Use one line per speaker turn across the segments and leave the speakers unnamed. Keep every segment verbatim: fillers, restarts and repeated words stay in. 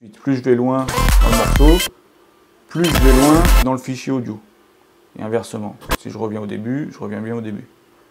Plus je vais loin dans le morceau, plus je vais loin dans le fichier audio. Et inversement, si je reviens au début, je reviens bien au début.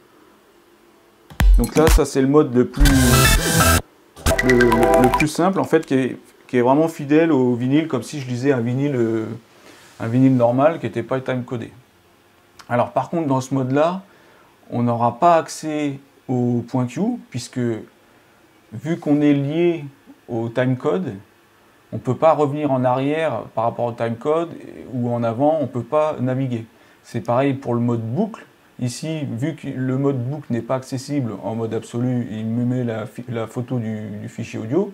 Donc là, ça c'est le mode le plus, le, le, le plus simple en fait, qui est, qui est vraiment fidèle au vinyle, comme si je lisais un vinyle, un vinyle normal qui n'était pas time-codé. Alors par contre, dans ce mode-là, on n'aura pas accès au point Q, puisque vu qu'on est lié au timecode, on ne peut pas revenir en arrière par rapport au timecode, ou en avant, on ne peut pas naviguer. C'est pareil pour le mode boucle. Ici, vu que le mode boucle n'est pas accessible en mode absolu, il me met la, la photo du, du fichier audio.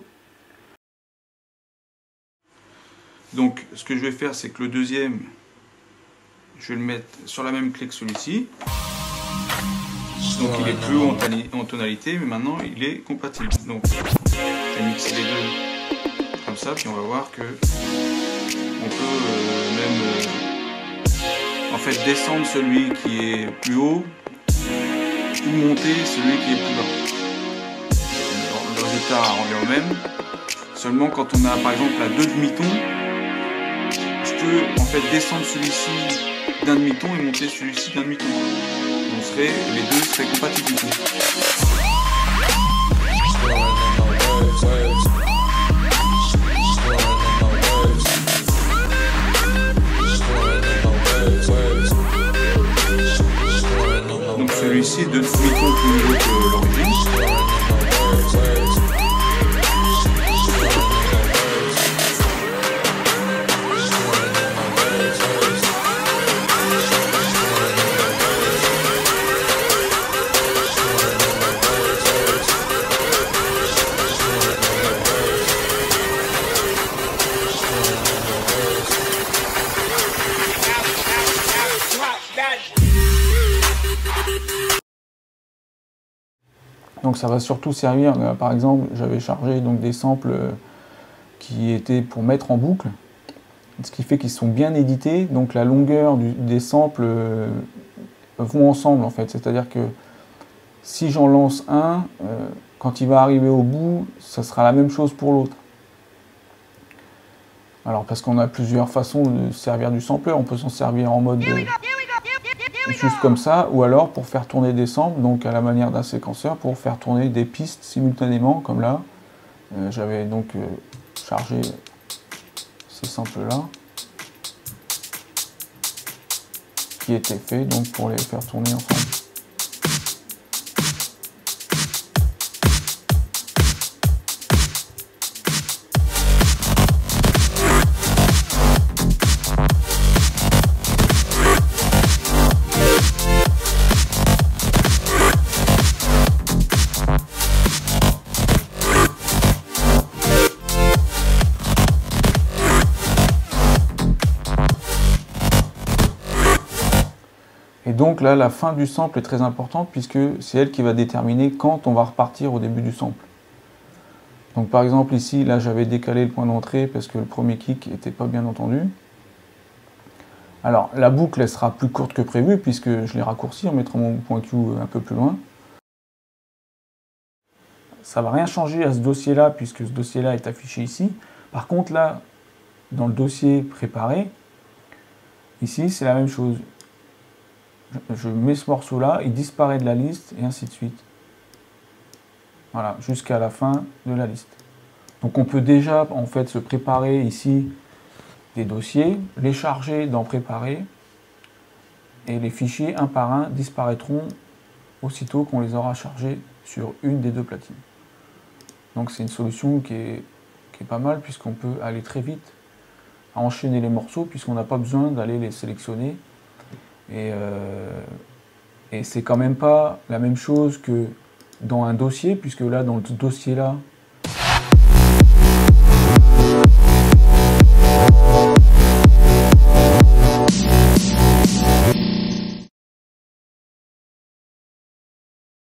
Donc, ce que je vais faire, c'est que le deuxième, je vais le mettre sur la même clé que celui-ci. Donc, il est plus haut en tonalité, mais maintenant, il est compatible. Donc, je vais mixer les deux comme ça, puis on va voir que on peut euh, même euh, en fait descendre celui qui est plus haut ou monter celui qui est plus bas. Le résultat revient au même. Seulement quand on a par exemple la deux demi-tons, je peux en fait descendre celui-ci d'un demi-ton et monter celui-ci d'un demi-ton. On serait, les deux seraient compatibles du coup. Donc celui-ci de demi-ton plus haut que l'origine. Donc ça va surtout servir, euh, par exemple, j'avais chargé donc des samples euh, qui étaient pour mettre en boucle, ce qui fait qu'ils sont bien édités, donc la longueur du, des samples euh, vont ensemble en fait, c'est-à-dire que si j'en lance un, euh, quand il va arriver au bout, ça sera la même chose pour l'autre. Alors parce qu'on a plusieurs façons de servir du sampler, on peut s'en servir en mode euh, juste comme ça, ou alors pour faire tourner des samples, donc à la manière d'un séquenceur, pour faire tourner des pistes simultanément, comme là. Euh, J'avais donc euh, chargé ces samples-là, qui étaient faits donc pour les faire tourner ensemble. Et donc là, la fin du sample est très importante puisque c'est elle qui va déterminer quand on va repartir au début du sample. Donc par exemple ici, là j'avais décalé le point d'entrée parce que le premier kick n'était pas bien entendu. Alors la boucle elle sera plus courte que prévu puisque je l'ai raccourci en mettant mon point Q un peu plus loin. Ça ne va rien changer à ce dossier-là puisque ce dossier-là est affiché ici. Par contre là, dans le dossier préparé, ici c'est la même chose. Je mets ce morceau-là, il disparaît de la liste, et ainsi de suite. Voilà, jusqu'à la fin de la liste. Donc on peut déjà en fait se préparer ici des dossiers, les charger dans préparer, et les fichiers un par un disparaîtront aussitôt qu'on les aura chargés sur une des deux platines. Donc c'est une solution qui est, qui est pas mal puisqu'on peut aller très vite à enchaîner les morceaux puisqu'on n'a pas besoin d'aller les sélectionner. Et, euh, et c'est quand même pas la même chose que dans un dossier, puisque là, dans le dossier là,